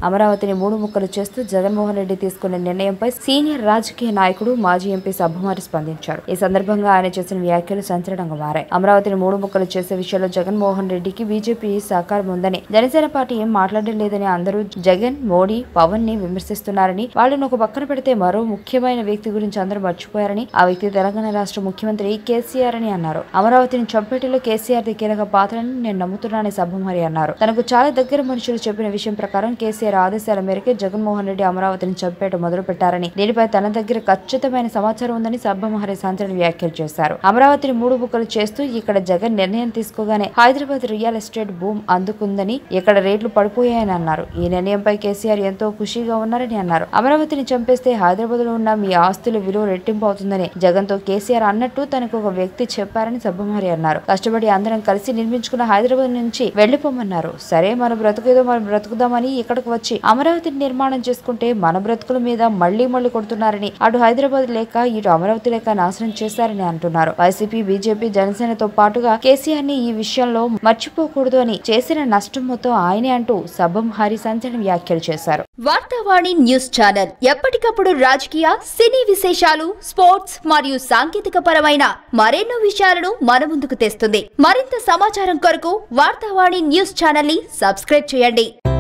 అమరావతిని మూడు ముక్కలు చేస్తూ జగన్మోహన్ రెడ్డి తీసుకున్న నిర్ణయంపై సీనియర్ రాజకీయ నాయకుడు మాజీ ఎంపీ సబ్బుమహరి స్పందించారు. ఈ సందర్భంగా ఆయన చేసిన వ్యాఖ్యలు సంచలనంగా మారాయి. అమరావతిని మూడు ముక్కలు చేసే విషయంలో జగన్మోహన్ రెడ్డికి బీజేపీ సహకారం ఉందని, జనసేన పార్టీ ఏం మాట్లాడడం లేదని అందరూ జగన్, మోడీ, పవన్ ని విమర్శిస్తున్నారని, వాళ్ళను ఒక పక్కన పెడితే మరో ముఖ్యమైన వ్యక్తి గురించి అందరూ మర్చిపోయారని, ఆ వ్యక్తి తెలంగాణ రాష్ట్ర ముఖ్యమంత్రి కేసీఆర్ అని అన్నారు. అమరావతిని చంపేటిలో కేసీఆర్ ది కీలక పాత్రని నేను నమ్ముతున్నానని సబ్బుమహరి అన్నారు. తనకు చాలా దగ్గర మనుషులు చెప్పిన విషయం ప్రకారం కేసీఆర్ ఆదేశాల మేరకే జగన్మోహన్ రెడ్డి అమరావతిని చంపేట మొదలు పెట్టారని, దీనిపై తన దగ్గర ఖచ్చితమైన సమాచారం ఉందని సబ్బుమహరి సంచలన వ్యాఖ్యలు చేశారు. అమరావతిని మూడు ముక్కలు చేస్తూ ఇక్కడ జగన్ నిర్ణయం తీసుకోగానే హైదరాబాద్ రియల్ ఎస్టేట్ భూమ్ అందుకుందని, ఇక్కడ రేట్లు పడిపోయాయని అన్నారు. ఈ నిర్ణయంపై కేసీఆర్ ఎంతో ఖుషీగా ఉన్నారని అన్నారు. అమరావతిని చంపేస్తే హైదరాబాద్ లో ఉన్న మీ ఆస్తుల విలువ రెట్టింపు అవుతుందని జగన్ తో కేసీఆర్ అన్నట్టు తనకు ఒక వ్యక్తి చెప్పారని సబ్బుమహరి అన్నారు. కష్టపడి అందరం కలిసి నిర్మించుకున్న హైదరాబాద్ నుంచి వెళ్లిపోమన్నారు. సరే, మన బ్రతుకేదో మనం బ్రతుకుదామని ఇక్కడికి వచ్చి అమరావతిని నిర్మాణం చేసుకుంటే మన బ్రతుకుల మీద మళ్లీ కొడుతున్నారని, అటు హైదరాబాద్ లేక ఇటు అమరావతి లేక నాశనం చేశారని అంటున్నారు. వైసీపీ, బీజేపీ, జనసేనతో పాటుగా కేసీఆర్ ని ఈ విషయంలో మర్చిపోకూడదు అని, చేసిన నష్టం మొత్తం ఆయనే అంటూ సబ్బుమహరి సంచలన వ్యాఖ్యలు చేశారు. వార్తావాణి న్యూస్ ఛానల్ ఎప్పటికప్పుడు రాజకీయ, సినీ విశేషాలు, స్పోర్ట్స్ మరియు సాంకేతిక పరమైన మరెన్నో విషయాలను మన ముందుకు తెస్తుంది. మరింత సమాచారం కొరకు వార్తావాణి న్యూస్ ఛానల్ ని సబ్స్క్రైబ్ చేయండి.